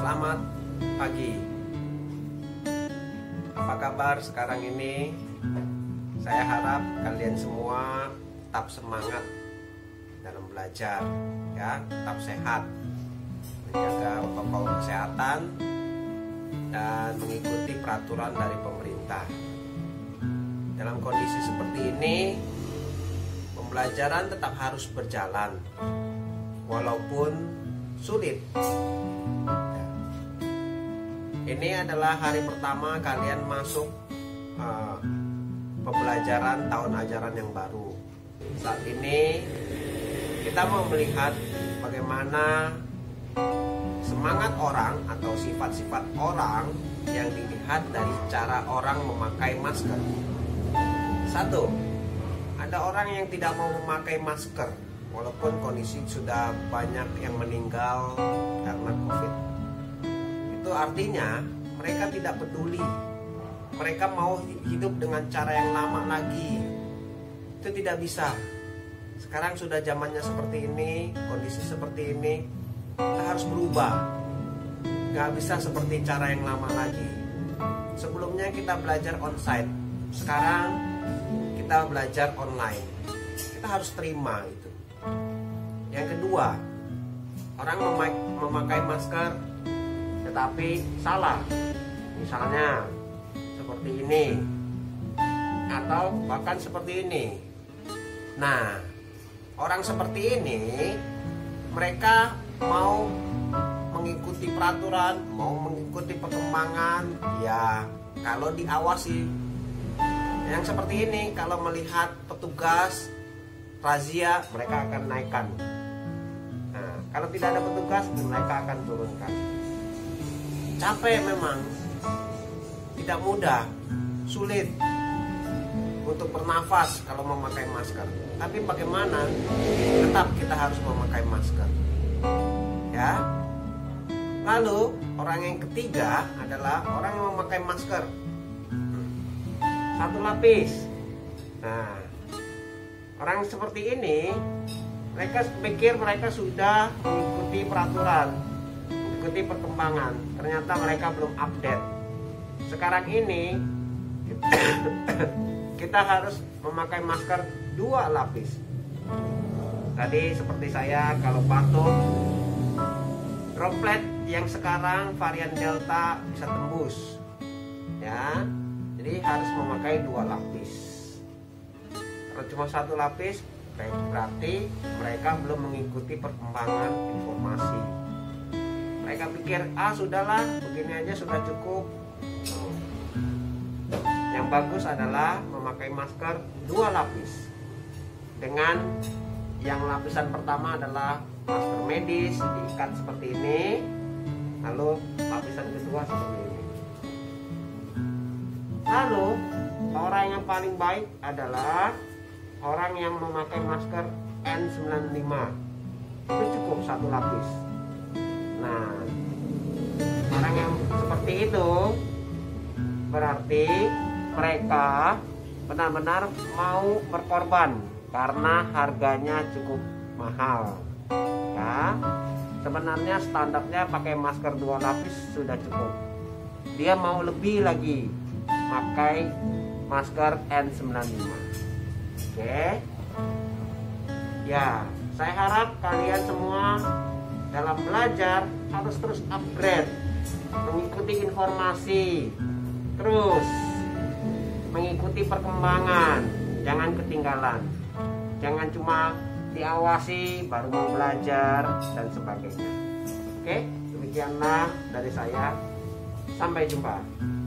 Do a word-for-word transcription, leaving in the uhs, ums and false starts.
Selamat pagi. Apa kabar sekarang ini? Saya harap kalian semua tetap semangat dalam belajar, ya, tetap sehat, menjaga protokol kesehatan dan mengikuti peraturan dari pemerintah. Dalam kondisi seperti ini, pembelajaran tetap harus berjalan walaupun sulit. Ini adalah hari pertama kalian masuk uh, pembelajaran tahun ajaran yang baru. Saat ini kita mau melihat bagaimana semangat orang atau sifat-sifat orang yang dilihat dari cara orang memakai masker. Satu, ada orang yang tidak mau memakai masker walaupun kondisi sudah banyak yang meninggal karena COVID. Itu artinya mereka tidak peduli. Mereka mau hidup dengan cara yang lama lagi. Itu tidak bisa. Sekarang sudah zamannya seperti ini, kondisi seperti ini, kita harus berubah. Gak bisa seperti cara yang lama lagi. Sebelumnya kita belajar onsite, sekarang kita belajar online. Kita harus terima itu. Yang kedua, orang memakai masker tetapi salah. Misalnya seperti ini, atau bahkan seperti ini. Nah, orang seperti ini mereka mau mengikuti peraturan, mau mengikuti perkembangan, ya kalau diawasi. Yang seperti ini kalau melihat petugas razia, mereka akan naikkan. Nah, kalau tidak ada petugas, mereka akan turunkan. Capek memang, tidak mudah, sulit untuk bernafas kalau memakai masker. Tapi bagaimana? Tetap kita harus memakai masker, ya. Lalu orang yang ketiga adalah orang yang memakai masker satu lapis. Nah, orang seperti ini, mereka pikir mereka sudah mengikuti peraturan, mengikuti perkembangan. Ternyata mereka belum update. Sekarang ini kita harus memakai masker dua lapis. Tadi seperti saya, kalau batuk, droplet yang sekarang varian Delta bisa tembus, ya. Jadi harus memakai dua lapis. Kalau cuma satu lapis, berarti mereka belum mengikuti perkembangan informasi. Mereka pikir, ah sudahlah, begini aja sudah cukup. Yang bagus adalah memakai masker dua lapis. Dengan yang lapisan pertama adalah masker medis, diikat seperti ini. Lalu lapisan kedua seperti ini. Lalu orang yang paling baik adalah orang yang memakai masker N sembilan puluh lima. Itu cukup satu lapis. Nah, orang yang seperti itu berarti mereka benar-benar mau berkorban karena harganya cukup mahal, ya. Sebenarnya standarnya pakai masker dua lapis sudah cukup. Dia mau lebih lagi, pakai masker N sembilan puluh lima. Oke. Ya, saya harap kalian semua dalam belajar harus terus upgrade, mengikuti informasi, terus mengikuti perkembangan, jangan ketinggalan. Jangan cuma diawasi baru mau belajar dan sebagainya. Oke, demikianlah dari saya. Sampai jumpa.